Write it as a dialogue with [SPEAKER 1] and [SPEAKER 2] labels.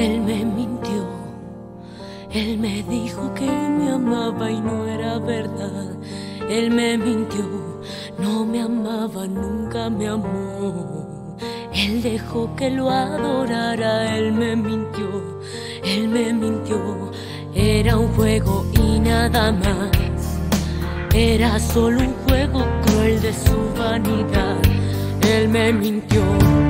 [SPEAKER 1] Él me mintió, él me dijo que me amaba y no era verdad. Él me mintió, no me amaba, nunca me amó. Él dejó que lo adorara, él me mintió, él me mintió. Era un juego y nada más, era solo un juego cruel de su vanidad. Él me mintió.